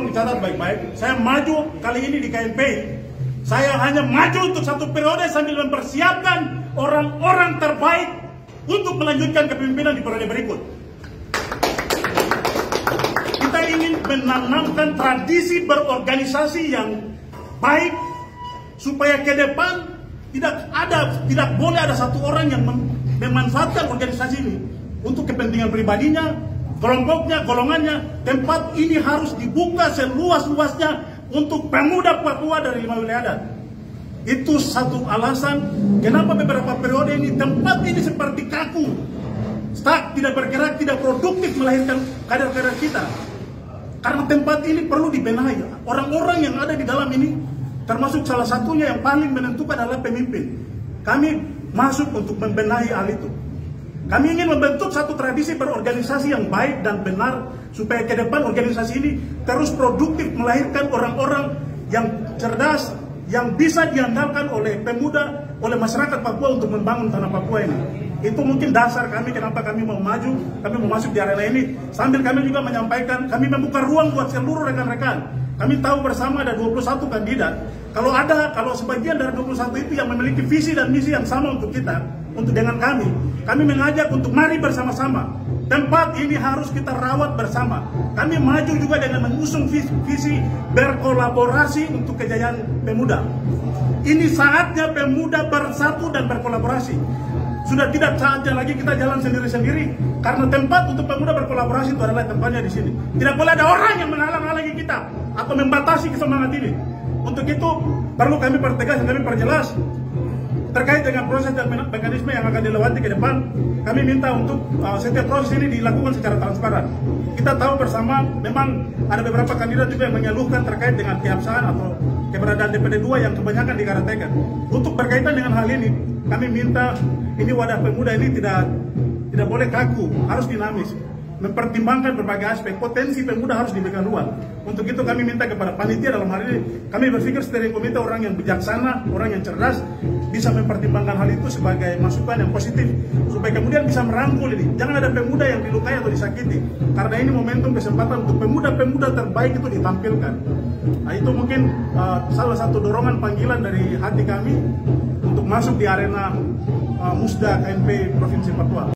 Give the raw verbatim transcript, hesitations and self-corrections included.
tolong dicatat baik-baik. Saya maju kali ini di K M P I. Saya hanya maju untuk satu periode sambil mempersiapkan orang-orang terbaik untuk melanjutkan kepemimpinan di periode berikut. Kita ingin menanamkan tradisi berorganisasi yang baik supaya ke depan tidak ada, tidak boleh ada satu orang yang mem memanfaatkan organisasi ini untuk kepentingan pribadinya, kelompoknya, golongannya. Tempat ini harus dibuka seluas-luasnya untuk pemuda Papua dari lima wilayah adat. Itu satu alasan kenapa beberapa periode ini tempat ini seperti kaku, stuck, tidak bergerak, tidak produktif melahirkan kader-kader kita. Karena tempat ini perlu dibenahi. Orang-orang yang ada di dalam ini, termasuk salah satunya yang paling menentukan adalah pemimpin. Kami masuk untuk membenahi hal itu. Kami ingin membentuk satu tradisi berorganisasi yang baik dan benar supaya ke depan organisasi ini terus produktif melahirkan orang-orang yang cerdas, yang bisa diandalkan oleh pemuda, oleh masyarakat Papua untuk membangun tanah Papua ini. Itu mungkin dasar kami kenapa kami mau maju, kami mau masuk di arena ini. Sambil kami juga menyampaikan, kami membuka ruang buat seluruh rekan-rekan. Kami tahu bersama ada dua puluh satu kandidat. Kalau ada, kalau sebagian dari dua puluh satu itu yang memiliki visi dan misi yang sama untuk kita, untuk dengan kami, kami mengajak untuk mari bersama-sama. Tempat ini harus kita rawat bersama. Kami maju juga dengan mengusung visi, visi berkolaborasi untuk kejayaan pemuda. Ini saatnya pemuda bersatu dan berkolaborasi. Sudah tidak saatnya lagi kita jalan sendiri-sendiri, karena tempat untuk pemuda berkolaborasi itu adalah tempatnya di sini. Tidak boleh ada orang yang menghalang-halangi kita atau membatasi kesemangat ini. Untuk itu perlu kami pertegas dan kami perjelas terkait dengan proses dan mekanisme yang akan dilewati ke depan. Kami minta untuk uh, setiap proses ini dilakukan secara transparan. Kita tahu bersama memang ada beberapa kandidat juga yang mengeluhkan terkait dengan keabsahan atau keberadaan D P D dua yang kebanyakan dikarenakan. Untuk berkaitan dengan hal ini, kami minta ini wadah pemuda ini tidak tidak boleh kaku, harus dinamis. Mempertimbangkan berbagai aspek, potensi pemuda harus diberikan ruang. Untuk itu kami minta kepada panitia dalam hal ini, kami berpikir steering komite orang yang bijaksana, orang yang cerdas, bisa mempertimbangkan hal itu sebagai masukan yang positif, supaya kemudian bisa merangkul ini. Jangan ada pemuda yang dilukai atau disakiti, karena ini momentum kesempatan untuk pemuda-pemuda terbaik itu ditampilkan. Nah, itu mungkin uh, salah satu dorongan panggilan dari hati kami untuk masuk di arena uh, Musda K M P I Provinsi Papua.